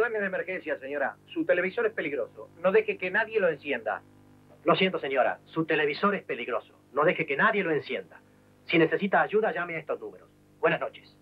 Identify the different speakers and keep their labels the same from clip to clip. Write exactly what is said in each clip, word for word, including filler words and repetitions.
Speaker 1: problema de emergencia, señora. Su televisor es peligroso. No deje que nadie lo encienda.
Speaker 2: Lo siento, señora. Su televisor es peligroso. No deje que nadie lo encienda. Si necesita ayuda, llame a estos números. Buenas noches.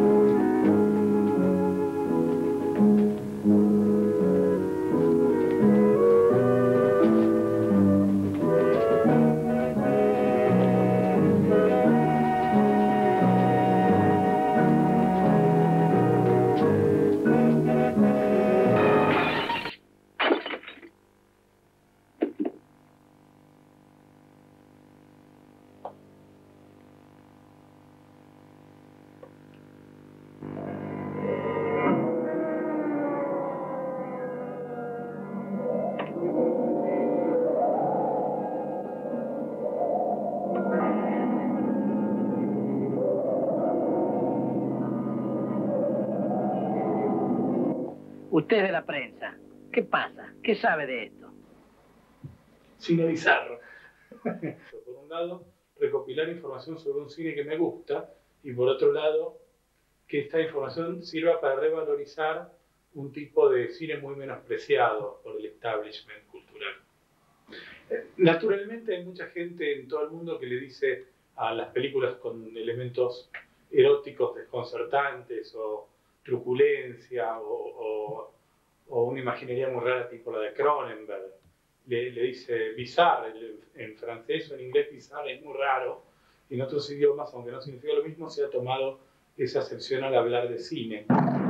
Speaker 2: Usted es de la prensa. ¿Qué pasa? ¿Qué sabe de esto?
Speaker 3: Cine bizarro. Por un lado, recopilar información sobre un cine que me gusta y por otro lado, que esta información sirva para revalorizar un tipo de cine muy menospreciado por el establishment cultural. Naturalmente hay mucha gente en todo el mundo que le dice a las películas con elementos eróticos desconcertantes o truculencia o, o, o una imaginería muy rara tipo la de Cronenberg. Le, le dice bizarre, en francés o en inglés bizarre es muy raro, y en otros idiomas, aunque no significa lo mismo, se ha tomado esa acepción al hablar de cine.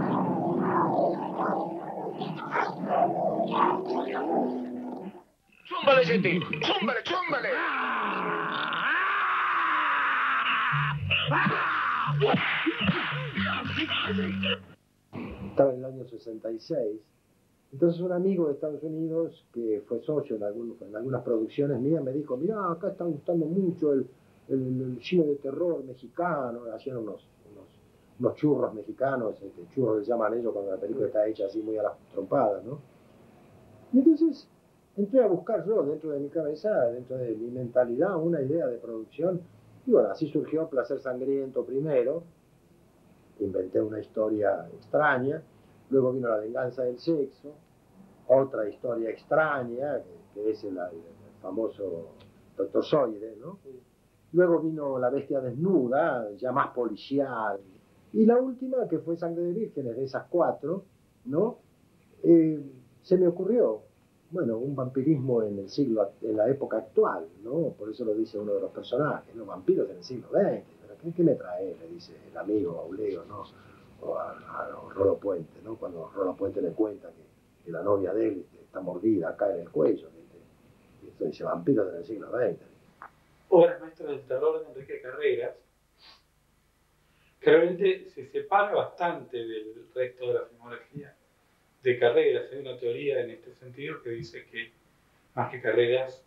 Speaker 4: ¡Zúmbale, gente! ¡Zúmbale, zúmbale!
Speaker 5: Estaba en el año sesenta y seis. Entonces un amigo de Estados Unidos, que fue socio en, algunos, en algunas producciones mías, me dijo, mirá, acá está gustando mucho el, el, el cine de terror mexicano. Hacían unos, unos, unos churros mexicanos, este, churros les llaman ellos cuando la película está hecha así muy a las trompadas, ¿no? Y entonces entré a buscar yo dentro de mi cabeza, dentro de mi mentalidad, una idea de producción. Y bueno, así surgió Placer Sangriento primero. Inventé una historia extraña. Luego vino La Venganza del Sexo, otra historia extraña, que, que es el, el, el famoso Doctor Zoide, ¿no? Luego vino La Bestia Desnuda, ya más policial. Y la última, que fue Sangre de Vírgenes, de esas cuatro, ¿no? Eh, se me ocurrió, bueno, un vampirismo en el siglo, en la época actual, ¿no? Por eso lo dice uno de los personajes, ¿no? Vampiros en el siglo veinte. ¿Pero qué, qué me trae? Le dice el amigo Auleo, ¿no? O a, a Rolo Puente, ¿no? Cuando Rolo Puente le cuenta que, que la novia de él está mordida acá en el cuello, ¿viste? Y esto dice vampiros en el siglo veinte.
Speaker 3: Obras maestras del terror de Enrique Carreras, que realmente se separa bastante del resto de la filmografía de Carreras. Hay una teoría en este sentido que dice que, más que Carreras,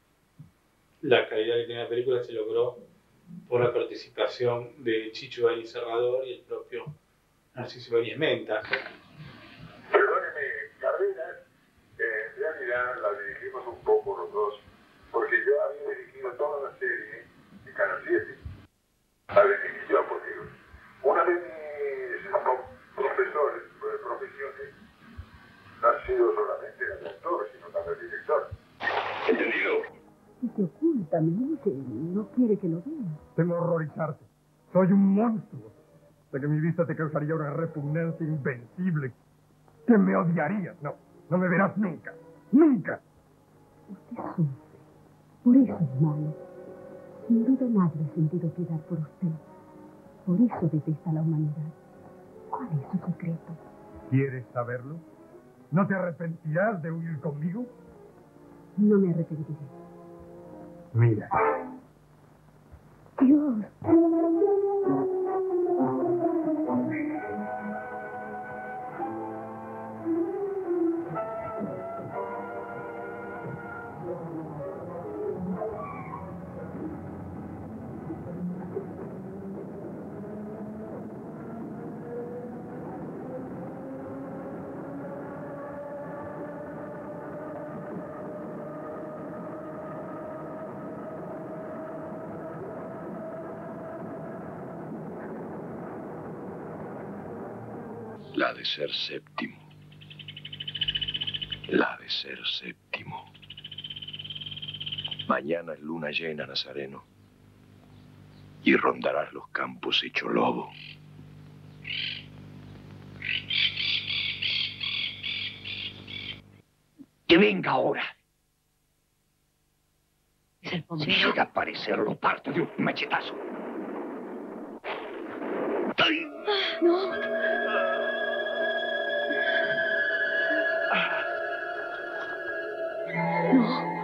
Speaker 3: la calidad que tiene la película se logró por la participación de Chicho Bani Serrador y el propio Narciso Ibáñez Menta.
Speaker 6: Perdóneme, Carreras, eh, en realidad la dirigimos un poco los dos, porque yo había dirigido toda la serie de Canal siete. La dirigí yo, porque una de mis profesores de profesiones no ha sido solamente el actor, sino también el director. ¿Entendido?
Speaker 7: Y se oculta, me dice, no quiere que lo vea.
Speaker 8: Temo horrorizarte. Soy un monstruo. De que mi vista te causaría una repugnancia invencible. Que me odiarías. No, no me verás nunca. ¡Nunca!
Speaker 7: Usted sufre. Por eso es malo. Sin duda nadie ha sentido piedad por usted. Por eso detesta a la humanidad. ¿Cuál es su secreto?
Speaker 8: ¿Quieres saberlo? ¿No te arrepentirás de huir conmigo?
Speaker 7: No me arrepentiré.
Speaker 8: Mira.
Speaker 7: Dios.
Speaker 6: La de ser séptimo.
Speaker 9: La de ser séptimo. Mañana es luna llena, Nazareno. Y rondarás los campos hecho lobo.
Speaker 10: Que venga ahora.
Speaker 7: Es el
Speaker 10: Si llega a aparecer, lo parto de un machetazo. ¡Ay!
Speaker 7: No. No.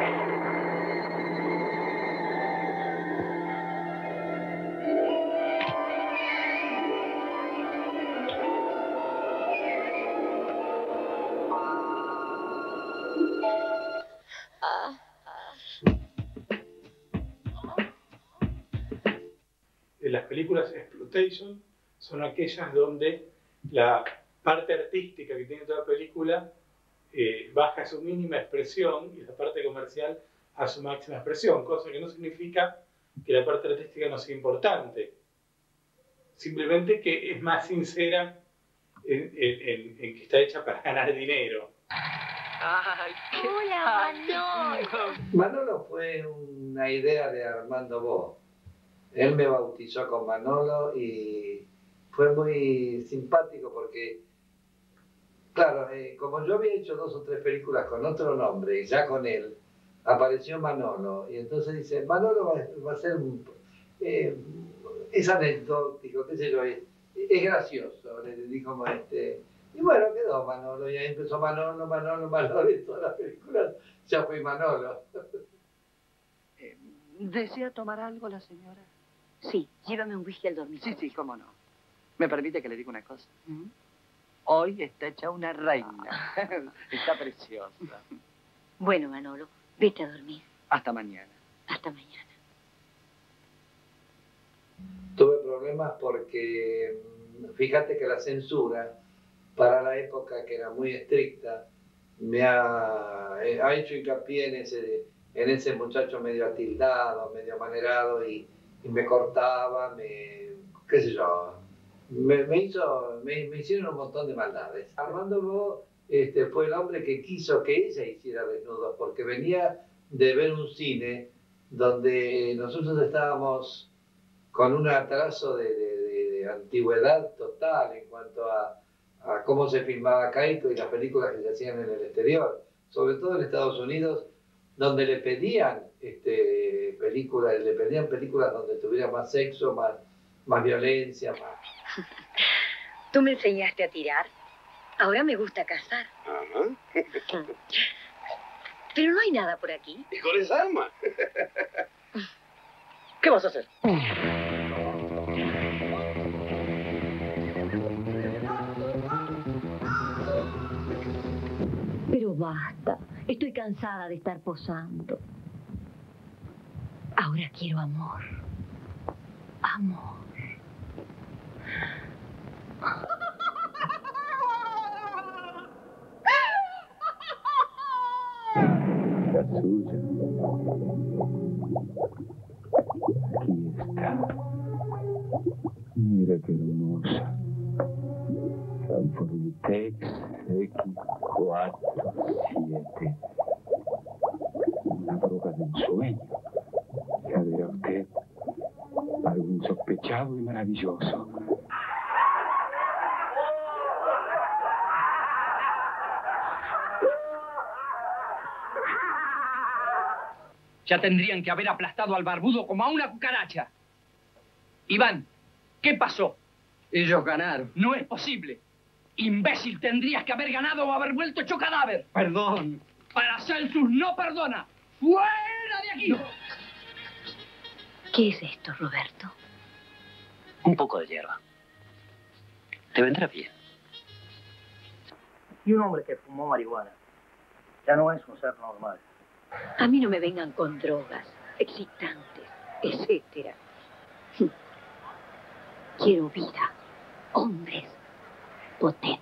Speaker 3: Las películas exploitation son aquellas donde la parte artística que tiene toda película eh, baja a su mínima expresión y la parte comercial a su máxima expresión, cosa que no significa que la parte artística no sea importante, simplemente que es más sincera en, en, en, en que está hecha para ganar dinero.
Speaker 11: Ay, qué...
Speaker 12: Hola, Manolo.
Speaker 13: Manolo fue una idea de Armando Bo. Él me bautizó con Manolo y fue muy simpático porque, claro, eh, como yo había hecho dos o tres películas con otro nombre y ya con él, apareció Manolo. Y entonces dice, Manolo va, va a ser, un, eh, es anecdótico, qué sé yo, es, es gracioso, le dijo este. Y bueno, quedó Manolo, y ahí empezó Manolo, Manolo, Manolo, y todas las películas ya fue Manolo.
Speaker 11: ¿Desea tomar algo la señora?
Speaker 7: Sí, llévame un whisky al dormitorio.
Speaker 11: Sí, sí, cómo no. ¿Me permite que le diga una cosa? ¿Mm? Hoy está hecha una reina. Está preciosa.
Speaker 7: Bueno, Manolo, vete a dormir.
Speaker 11: Hasta mañana.
Speaker 7: Hasta mañana.
Speaker 13: Tuve problemas porque, fíjate que la censura, para la época que era muy estricta, me ha, ha hecho hincapié en ese, en ese muchacho medio atildado, medio manerado, y, y me cortaba, me, qué sé yo, me, me, hizo, me, me hicieron un montón de maldades. Armando Bo este, fue el hombre que quiso que ella hiciera desnudos, porque venía de ver un cine donde nosotros estábamos con un atraso de, de, de, de antigüedad total en cuanto a, a cómo se filmaba Kaito y las películas que se hacían en el exterior, sobre todo en Estados Unidos, donde le pedían este, películas, le pedían películas donde tuviera más sexo, más, más violencia, más...
Speaker 7: Tú me enseñaste a tirar, ahora me gusta cazar.
Speaker 4: Ajá.
Speaker 7: Pero no hay nada por aquí.
Speaker 4: ¿Y con esa arma?
Speaker 2: ¿Qué vas a hacer?
Speaker 7: Pero basta, estoy cansada de estar posando. Ahora quiero amor. Amor.
Speaker 9: La suya. Aquí está. Mira qué hermosa. Sanformitex X cuatro siete. Una droga del sueño. Ya verá usted. Algo insospechado y maravilloso.
Speaker 11: Ya tendrían que haber aplastado al barbudo como a una cucaracha. Iván, ¿qué pasó?
Speaker 2: Ellos ganaron.
Speaker 11: No es posible. Imbécil, tendrías que haber ganado o haber vuelto hecho cadáver.
Speaker 2: Perdón.
Speaker 11: Paracelsus no perdona. ¡Fuera de aquí! No.
Speaker 7: ¿Qué es esto, Roberto?
Speaker 2: Un poco de hierba. Te vendrá bien.
Speaker 11: Y un hombre que fumó marihuana ya no es un ser normal.
Speaker 7: A mí no me vengan con drogas, excitantes, etcétera. Quiero vida, hombres potentes.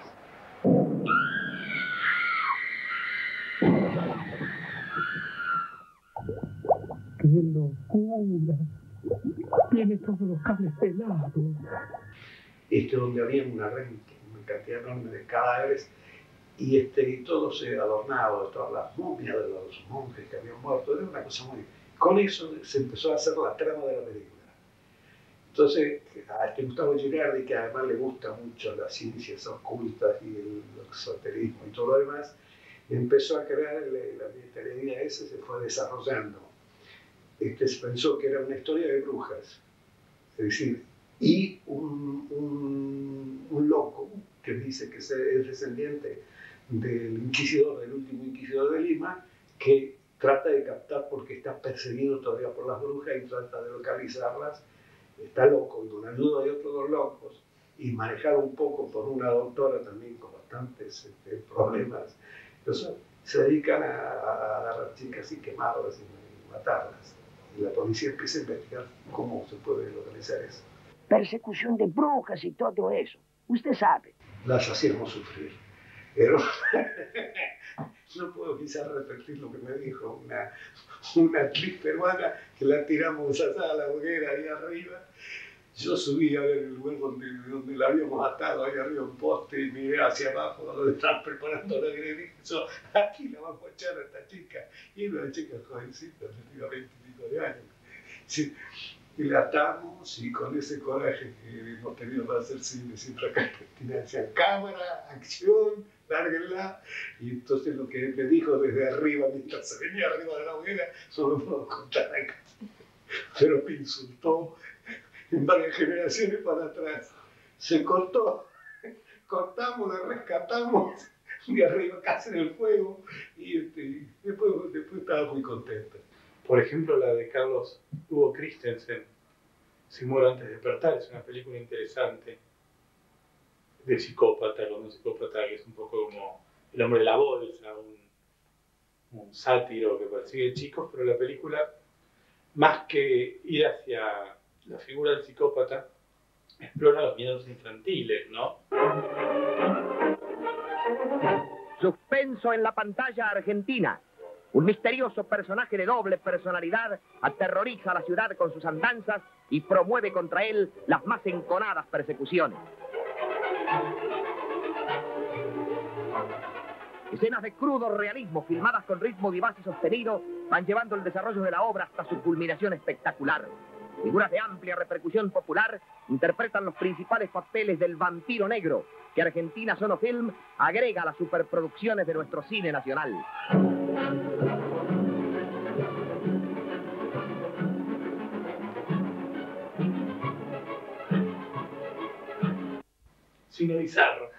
Speaker 8: ¡Qué locura! Tiene todos los cables pelados.
Speaker 14: Esto donde había una, una cantidad enorme de cadáveres y, este, y todo se adornaba, todas las momias de los monjes que habían muerto, era una cosa muy... Con eso se empezó a hacer la trama de la película. Entonces, a este Gustavo Girardi, que además le gusta mucho las ciencias ocultas y el esoterismo y todo lo demás, empezó a crear la literatura esa, se fue desarrollando. Este, se pensó que era una historia de brujas, es decir, y un, un, un loco que dice que es descendiente del inquisidor, del último inquisidor de Lima, que trata de captar porque está perseguido todavía por las brujas y trata de localizarlas. Está loco, y con ayuda de otros dos locos, y manejado un poco por una doctora también con bastantes este, problemas. Entonces se dedican a, a agarrar chicas y quemarlas y matarlas. Y la policía empieza a investigar cómo se puede localizar eso.
Speaker 10: Persecución de brujas y todo eso. Usted sabe.
Speaker 14: Las hacíamos sufrir. Pero no puedo quizás repetir lo que me dijo una, una actriz peruana que la tiramos allá a la hoguera ahí arriba. Yo subí a ver el lugar donde, donde la habíamos atado, ahí arriba un poste, y miré hacia abajo donde estaban preparando la hoguera y dije, yo, aquí la vamos a echar a esta chica. Y era una chica jovencita, tenía veinte y pico de años. Sí. Y la atamos, y con ese coraje que hemos tenido para hacer cine siempre acá en Argentina, decían cámara, acción, lárguenla. Y entonces lo que me dijo desde arriba, mientras se venía arriba de la hoguera, solo puedo contar acá. Pero me insultó en varias generaciones para atrás. Se cortó, cortamos, la rescatamos de arriba casi en el fuego, y este, después, después estaba muy contenta.
Speaker 3: Por ejemplo, la de Carlos Hugo Christensen, Si muero antes de despertar, es una película interesante de psicópata, con un psicópata que es un poco como el hombre de la bolsa, un, un sátiro que persigue chicos, pero la película, más que ir hacia la figura del psicópata, explora los miedos infantiles, ¿no?
Speaker 15: Suspenso en la pantalla argentina. Un misterioso personaje de doble personalidad aterroriza a la ciudad con sus andanzas y promueve contra él las más enconadas persecuciones. Escenas de crudo realismo filmadas con ritmo vivaz y sostenido van llevando el desarrollo de la obra hasta su culminación espectacular. Figuras de amplia repercusión popular interpretan los principales papeles del vampiro negro que Argentina Sonofilm agrega a las superproducciones de nuestro cine nacional.
Speaker 3: Cine bizarro.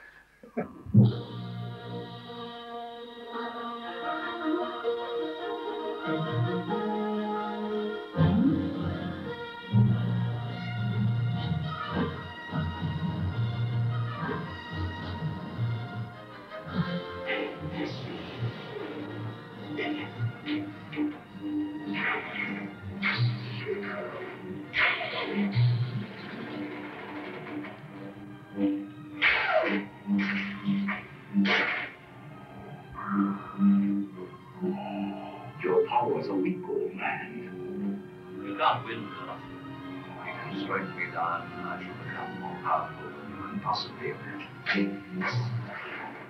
Speaker 10: Your power is a weak old man. You can't win with nothing. You can strike me down and I shall become more powerful than you can possibly imagine.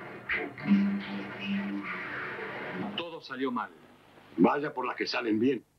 Speaker 16: Todo salió mal.
Speaker 10: Vaya por las que salen bien.